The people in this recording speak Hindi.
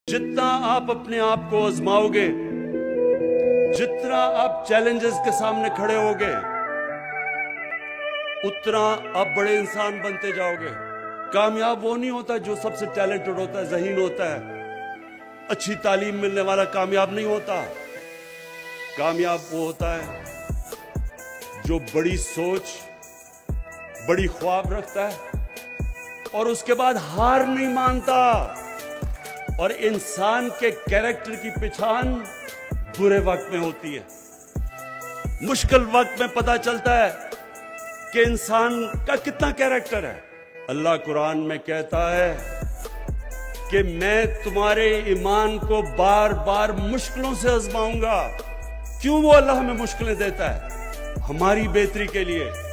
जितना आप अपने आप को आजमाओगे, जितना आप चैलेंजेस के सामने खड़े होगे, उतना आप बड़े इंसान बनते जाओगे। कामयाब वो नहीं होता जो सबसे टैलेंटेड होता है, ज़हीन होता है, अच्छी तालीम मिलने वाला कामयाब नहीं होता। कामयाब वो होता है जो बड़ी सोच, बड़ी ख्वाब रखता है और उसके बाद हार नहीं मानता। और इंसान के कैरेक्टर की पहचान बुरे वक्त में होती है। मुश्किल वक्त में पता चलता है कि इंसान का कितना कैरेक्टर है। अल्लाह कुरान में कहता है कि मैं तुम्हारे ईमान को बार बार मुश्किलों से आजमाऊंगा। क्यों वो अल्लाह हमें मुश्किलें देता है? हमारी बेहतरी के लिए।